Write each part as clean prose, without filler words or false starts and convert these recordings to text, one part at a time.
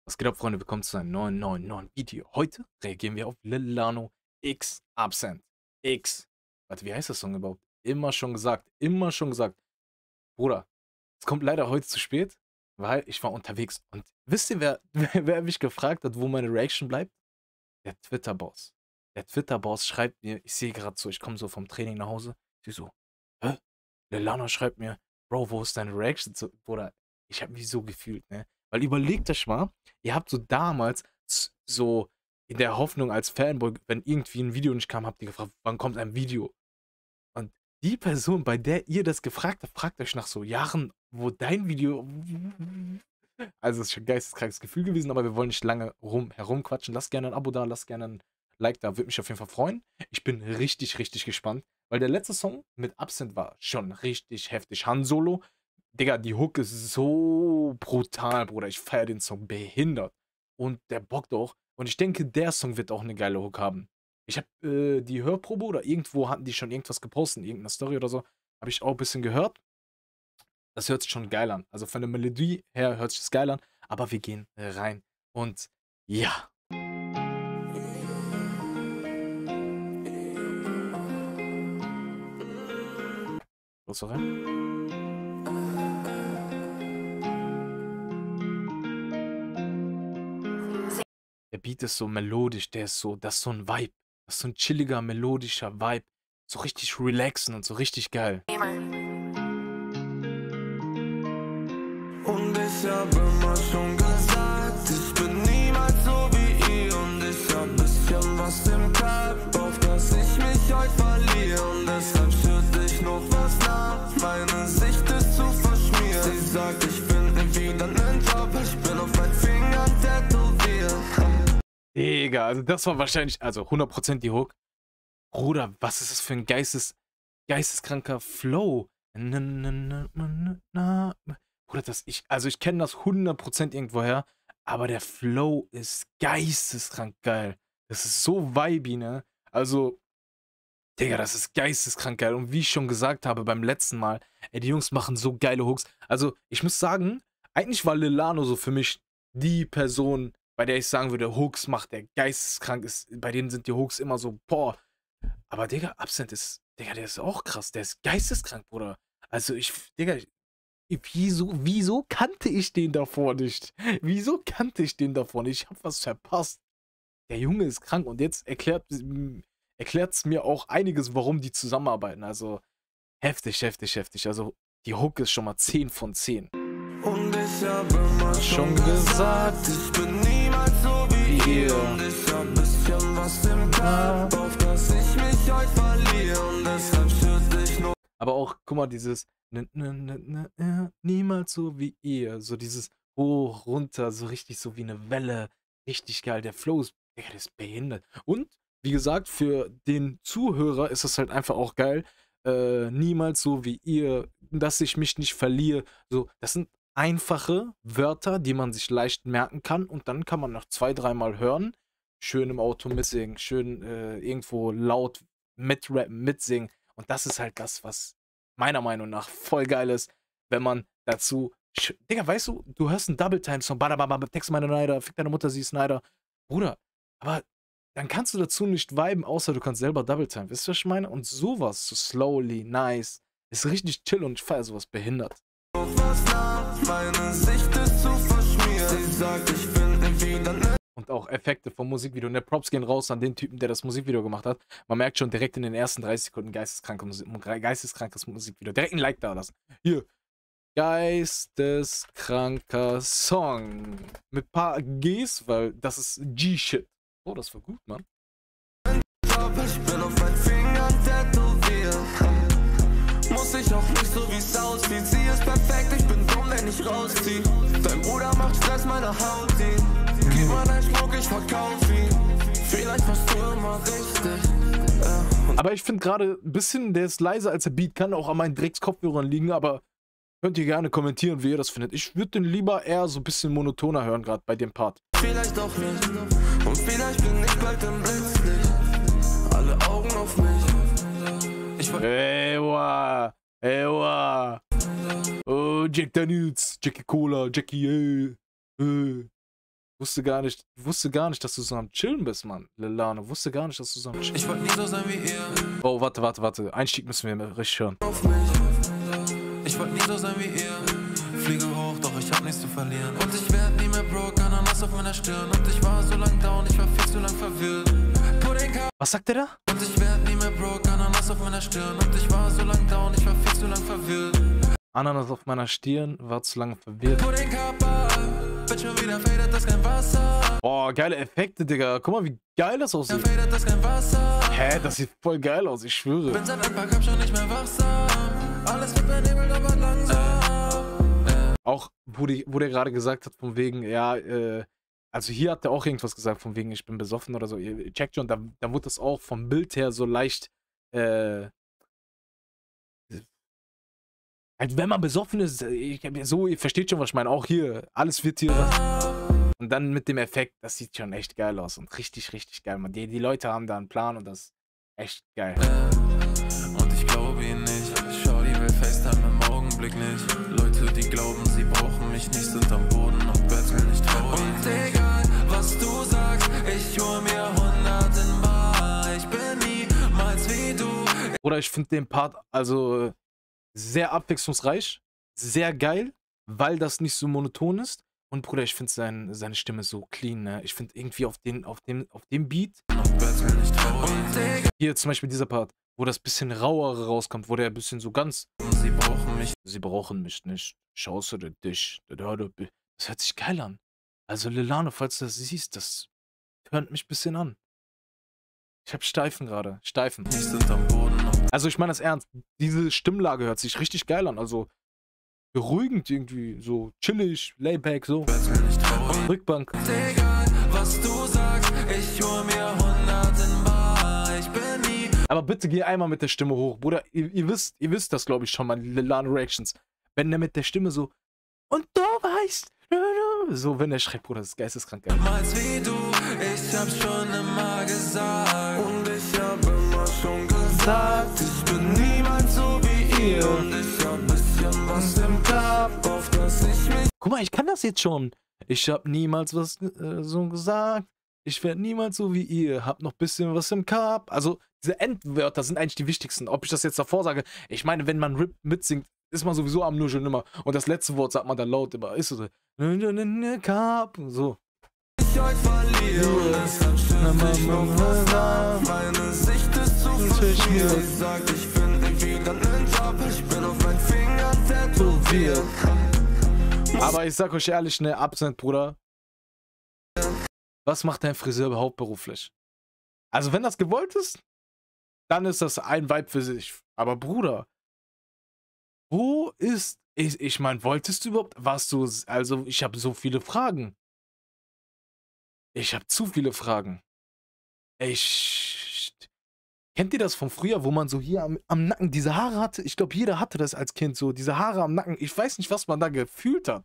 Was geht ab, Freunde? Willkommen zu einem neuen Video. Heute reagieren wir auf Lil Lano X Absent. X. Warte, wie heißt das Song überhaupt? Immer schon gesagt. Immer schon gesagt. Bruder, es kommt leider heute zu spät, weil ich war unterwegs. Und wisst ihr, wer mich gefragt hat, wo meine Reaction bleibt? Der Twitter-Boss. Der Twitter-Boss schreibt mir, ich sehe gerade so, ich komme so vom Training nach Hause. Ich so, hä? Lil Lano schreibt mir, Bro, wo ist deine Reaction? So, Bruder, ich habe mich so gefühlt, ne? Weil überlegt euch mal, ihr habt so damals so in der Hoffnung als Fanboy, wenn irgendwie ein Video nicht kam, habt ihr gefragt, wann kommt ein Video? Und die Person, bei der ihr das gefragt habt, fragt euch nach so Jahren, wo dein Video... Also es ist schon ein geisteskrankes Gefühl gewesen, aber wir wollen nicht lange herumquatschen. Lasst gerne ein Abo da, lasst gerne ein Like da, würde mich auf jeden Fall freuen. Ich bin richtig gespannt, weil der letzte Song mit Absent war schon richtig heftig. Han Solo, Digga, die Hook ist so brutal, Bruder. Ich feiere den Song behindert. Und der bockt auch. Und ich denke, der Song wird auch eine geile Hook haben. Ich habe die Hörprobe oder irgendwo hatten die schon irgendwas gepostet, in irgendeiner Story oder so. Habe ich auch ein bisschen gehört. Das hört sich schon geil an. Also von der Melodie her hört sich das geil an. Aber wir gehen rein. Und ja. Was auch rein? Der Beat ist so melodisch, der ist so, das ist so ein Vibe. Das ist so ein chilliger, melodischer Vibe. So richtig relaxen und so richtig geil. Und ich hab immer schon gesagt, ich bin niemals so wie ihr. Und ich hab bisschen was im Kopf, auf dass ich mich heute verliere. Und deshalb schütte ich noch was nach, meine Sicht ist zu verschmiert. Sie sagt, ich finde wieder nen Job, ich bin auf meinen Fingern tätowiert. Digga, also das war wahrscheinlich, also 100% die Hook. Bruder, was ist das für ein geisteskranker Flow? Bruder, ich kenne das 100% irgendwoher, aber der Flow ist geisteskrank geil. Das ist so vibey, ne? Also, Digga, das ist geisteskrank geil. Und wie ich schon gesagt habe beim letzten Mal, ey, die Jungs machen so geile Hooks. Also, ich muss sagen, eigentlich war Lil Lano so für mich die Person, bei der ich sagen würde, Hooks macht der geisteskrank ist. Bei denen sind die Hooks immer so, boah. Aber, Digga, Absent ist, Digga, der ist auch krass. Der ist geisteskrank, Bruder. Also, Digga, wieso kannte ich den davor nicht? Wieso kannte ich den davor nicht? Ich hab was verpasst. Der Junge ist krank und jetzt erklärt es mir auch einiges, warum die zusammenarbeiten. Also, heftig. Also, die Hook ist schon mal 10 von 10. Und ich hab immer schon gesagt, ich bin niemals so wie ihr. Und ich hab bisschen was im Kopf, auf dass ich mich heute verliere. Und deshalb schütte ich noch. Aber auch, guck mal, dieses niemals so wie ihr. So dieses hoch, runter, so richtig so wie eine Welle. Richtig geil. Der Flow ist, Digga, der ist behindert. Und, wie gesagt, für den Zuhörer ist es halt einfach auch geil. Niemals so wie ihr, dass ich mich nicht verliere. So, das sind einfache Wörter, die man sich leicht merken kann. Und dann kann man noch 2-3 Mal hören. Schön im Auto mitsingen, schön irgendwo laut mitrappen, mitsingen. Und das ist halt das, was meiner Meinung nach voll geil ist, wenn man dazu... Digga, weißt du, du hörst einen Double-Time-Song, Text meine Neider, fick deine Mutter, sie ist Neider. Bruder, aber dann kannst du dazu nicht viben, außer du kannst selber Double-Time. Wisst ihr, was ich meine? Und sowas, so slowly, nice, ist richtig chill und ich feier sowas behindert. Meine Sicht ist zu verschmiert. Sie sagt, ich finde wieder. Und auch Effekte vom Musikvideo. Und der Props gehen raus an den Typen, der das Musikvideo gemacht hat. Man merkt schon direkt in den ersten 30 Sekunden geisteskrankes Musikvideo. Direkt ein Like da lassen. Hier. Geisteskranker Song. Mit ein paar Gs, weil das ist G-Shit. Oh, das war gut, Mann. Ich bin auf meinen Fingern tätowiert. Muss ich auch nicht so wie es aussieht. Sie ist perfekt, ich bin dumm, wenn ich rausziehe. Dein Bruder macht Stress, meine Haut sieht. Gib mal dein Schmuck, ich verkauf ihn. Vielleicht warst du immer richtig. Aber ich finde gerade ein bisschen, der ist leiser als der Beat. Kann auch an meinen Drecks-Kopfhörern liegen, aber könnt ihr gerne kommentieren, wie ihr das findet. Ich würde den lieber eher so ein bisschen monotoner hören, gerade bei dem Part. Vielleicht auch nicht. Und vielleicht bin ich bald im Blitzlicht. Alle Augen auf mich. Ewa. Oh, Jack Daniels, Jackie Cola, Jackie, Wusste gar nicht, dass du so am Chillen bist, Mann. Lilano, wusste gar nicht, dass du so am Chillen bist. Ich wollte nie so sein wie ihr. Oh, warte. Einstieg müssen wir richtig hören. Auf mich. Ich wollte nie so sein wie ihr. Fliege hoch, doch ich hab nichts zu verlieren. Und ich werd nie mehr broke, Ananas auf meiner Stirn. Und ich war so lang down, ich war viel zu lang verwirrt. Was sagt der da? Und ich werd nie mehr broke, Ananas auf meiner Stirn. Und ich war so lang down, ich war viel zu lang verwirrt. Ananas auf meiner Stirn, war zu lange verwirrt. Wird schon wieder fadet, das kein Wasser. Boah, geile Effekte, Digga. Guck mal, wie geil das aussieht. Fadet, das kein Wasser. Hä, das sieht voll geil aus, ich schwöre. Bin seit ein paar Cup schon nicht mehr wachsam. Alles wird benebelt, aber langsam. Auch, wo der gerade gesagt hat, von wegen, ja, also hier hat er auch irgendwas gesagt, von wegen, ich bin besoffen oder so. Ihr checkt schon, da wurde das auch vom Bild her so leicht, halt, wenn man besoffen ist, ihr versteht schon, was ich meine. Auch hier, alles wird hier. Und dann mit dem Effekt, das sieht schon echt geil aus. Und richtig, richtig geil, man. Die Leute haben da einen Plan und das ist echt geil. Und ich glaube ihn nicht. Shorty will FaceTime im Augenblick nicht. Leute, die glauben, sie brauchen mich nicht, sind am Boden und betteln nicht traurig. Und egal, was du sagst, ich hol mir 100 in Bar. Ich bin niemals wie du. Oder ich finde den Part, also sehr abwechslungsreich, sehr geil, weil das nicht so monoton ist. Und Bruder, ich finde seine Stimme so clean, ne? Ich finde irgendwie auf dem Beat. Hier zum Beispiel dieser Part, wo das bisschen rauere rauskommt, wo der ein bisschen so ganz. Sie brauchen mich nicht. Schaust du dich? Das hört sich geil an. Also Lilano, falls du das siehst, das hört mich ein bisschen an. Ich hab Steifen gerade. Steifen. Also ich meine das ernst. Diese Stimmlage hört sich richtig geil an. Also beruhigend irgendwie. So chillig, layback, so. Rückbank. Egal, was du sagst, ich hol mir 100 in Bar. Ich bin nie. Aber bitte geh einmal mit der Stimme hoch. Bruder, ihr wisst das, glaube ich, schon mal, Lilano Reactions. Wenn der mit der Stimme so und du weißt, so, wenn der schreibt, Bruder, das ist geisteskrank geil. Niemals wie du, ich hab's schon immer gesagt. Und ich hab immer schon gesagt, ich bin niemals so wie ihr. Und ich hab bisschen was im Kopf, auf das ich mich. Guck mal, ich kann das jetzt schon. Ich hab niemals was so gesagt. Ich werde niemals so wie ihr. Hab noch bisschen was im Kopf. Also, diese Endwörter sind eigentlich die wichtigsten. Ob ich das jetzt davor sage, ich meine, wenn man Rip mitsingt, ist man sowieso am Nuscheln immer. Und das letzte Wort sagt man dann laut immer. Ist so. So. Ich euch verliere, deshalb schütze ich noch was ab. Meine Sicht ist zu verschiert. Ich sag, ich finde wieder einen Job. Ich bin auf meinen Fingern tätowiert. Aber ich sag euch ehrlich, ne, Absent, Bruder. Was macht dein Friseur überhaupt beruflich? Also, wenn das gewollt ist, dann ist das ein Vibe für sich. Aber Bruder, wo ist. Ich meine, wolltest du überhaupt. Warst du. Also, ich habe so viele Fragen. Ich habe zu viele Fragen. Kennt ihr das von früher, wo man so hier am Nacken diese Haare hatte? Ich glaube, jeder hatte das als Kind so. Diese Haare am Nacken. Ich weiß nicht, was man da gefühlt hat.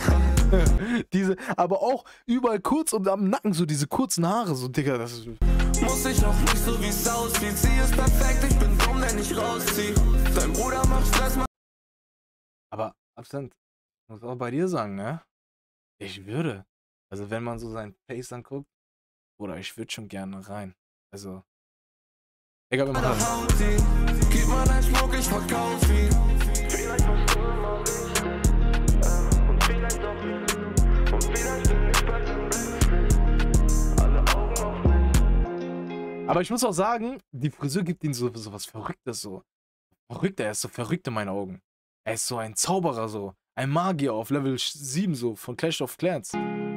Aber auch überall kurz und am Nacken so diese kurzen Haare. So, Digga, das ist. Muss ich auch nicht so, wie es aussieht. Sie ist perfekt, ich bin dumm, wenn ich rausziehe. Dein Bruder macht Stress, Mann. Aber, Absent, ich muss auch bei dir sagen, ne? Ich würde. Also, wenn man so sein Face anguckt, oder ich würde schon gerne rein. Also. Egal, wenn man rein. Gib mal dein Schmuck, ich verkauf ihn. Vielleicht musst du immer wichtig. Und vielleicht doch nicht. Und vielleicht bin ich bei dem Blitzlicht. Alle Augen auf mich. Aber ich muss auch sagen, die Friseur gibt ihm so was Verrücktes so. Verrückt, er ist so verrückt in meinen Augen. Er ist so ein Zauberer so. Ein Magier auf Level 7 so, von Clash of Clans.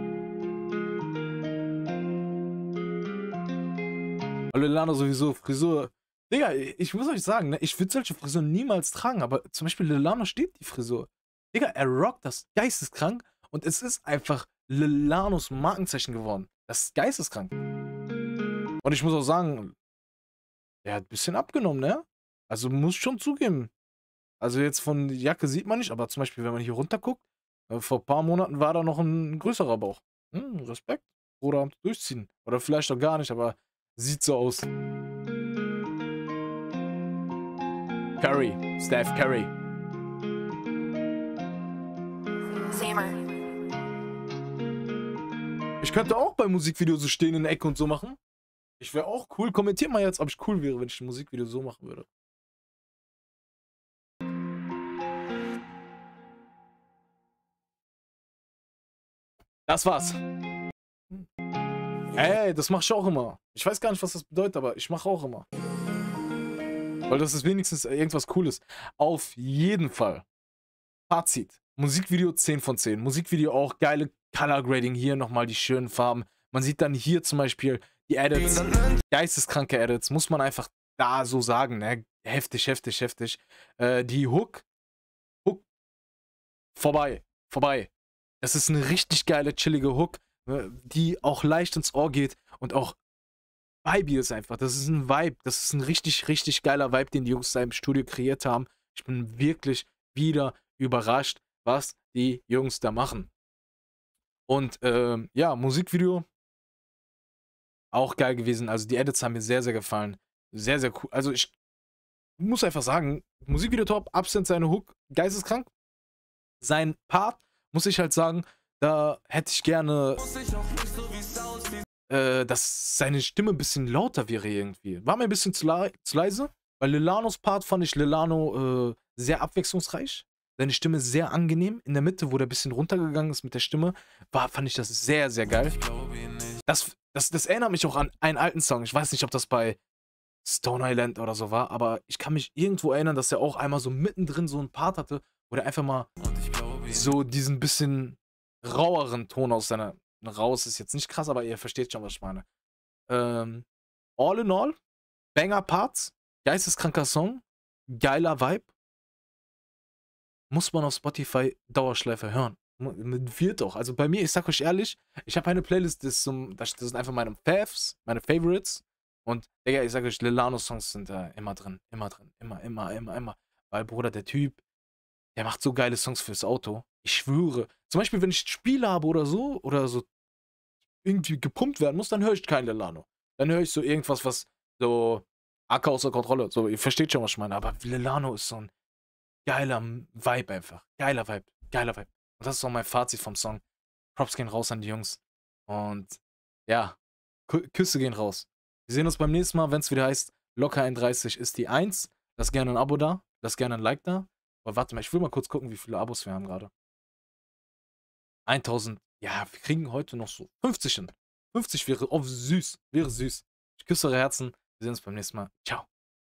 Lilano sowieso, Frisur. Digga, ich muss euch sagen, ne, ich würde solche Frisuren niemals tragen, aber zum Beispiel Lilano steht die Frisur. Digga, er rockt das geisteskrank und es ist einfach Lilanos Markenzeichen geworden. Das ist geisteskrank. Und ich muss auch sagen, er hat ein bisschen abgenommen, ne? Also muss schon zugeben. Also jetzt von Jacke sieht man nicht, aber zum Beispiel, wenn man hier runter guckt, vor ein paar Monaten war da noch ein größerer Bauch. Respekt. Oder durchziehen. Oder vielleicht auch gar nicht, aber sieht so aus. Curry. Steph Curry. Ich könnte auch beim Musikvideo so stehen in der Ecke und so machen. Ich wäre auch cool. Kommentiert mal jetzt, ob ich cool wäre, wenn ich ein Musikvideo so machen würde. Das war's. Ey, das mach ich auch immer. Ich weiß gar nicht, was das bedeutet, aber ich mache auch immer. Weil das ist wenigstens irgendwas Cooles. Auf jeden Fall. Fazit. Musikvideo 10 von 10. Musikvideo auch geile Color Grading. Hier nochmal die schönen Farben. Man sieht dann hier zum Beispiel die Edits. Geisteskranke Edits. Muss man einfach da so sagen. Ne? Heftig, heftig, heftig. Die Hook. Vorbei. Vorbei. Das ist eine richtig geile, chillige Hook, die auch leicht ins Ohr geht und auch Vibe ist einfach. Das ist ein Vibe. Das ist ein richtig, richtig geiler Vibe, den die Jungs da im Studio kreiert haben. Ich bin wirklich wieder überrascht, was die Jungs da machen. Und ja, Musikvideo auch geil gewesen. Also die Edits haben mir sehr, sehr gefallen. Sehr, sehr cool. Also ich muss einfach sagen, Musikvideo top, Absent seine Hook, geisteskrank. Sein Part, muss ich halt sagen, da hätte ich gerne, dass seine Stimme ein bisschen lauter wäre irgendwie. War mir ein bisschen zu leise, weil Lilanos Part fand ich sehr abwechslungsreich. Seine Stimme sehr angenehm. In der Mitte, wo der ein bisschen runtergegangen ist mit der Stimme, fand ich das sehr, sehr geil. Das erinnert mich auch an einen alten Song. Ich weiß nicht, ob das bei Stone Island oder so war, aber ich kann mich irgendwo erinnern, dass er auch einmal so mittendrin so einen Part hatte, wo der einfach mal so diesen bisschen raueren Ton aus seiner... Raus ist jetzt nicht krass, aber ihr versteht schon, was ich meine. All in all, Banger Parts, geisteskranker Song, geiler Vibe. Muss man auf Spotify Dauerschleife hören. Wird doch. Also bei mir, ich sag euch ehrlich, ich habe eine Playlist, das sind einfach meine Favs, meine Favorites. Und, Digga, ich sag euch, Lilano-Songs sind da immer drin. Immer drin. Immer. Weil, Bruder, der Typ, der macht so geile Songs fürs Auto. Ich schwöre. Zum Beispiel, wenn ich Spiele habe oder so irgendwie gepumpt werden muss, dann höre ich kein Lilano. Dann höre ich so irgendwas, was so AK außer Kontrolle. So, ihr versteht schon, was ich meine. Aber Lilano ist so ein geiler Vibe einfach. Geiler Vibe. Und das ist auch mein Fazit vom Song. Props gehen raus an die Jungs. Und ja, Küsse gehen raus. Wir sehen uns beim nächsten Mal, wenn es wieder heißt, Locker 31 ist die 1. Lasst gerne ein Abo da. Lasst gerne ein Like da. Aber warte mal, ich will mal kurz gucken, wie viele Abos wir haben gerade. 1000. Ja, wir kriegen heute noch so 50 hin. 50 wäre süß. Ich küsse eure Herzen. Wir sehen uns beim nächsten Mal. Ciao.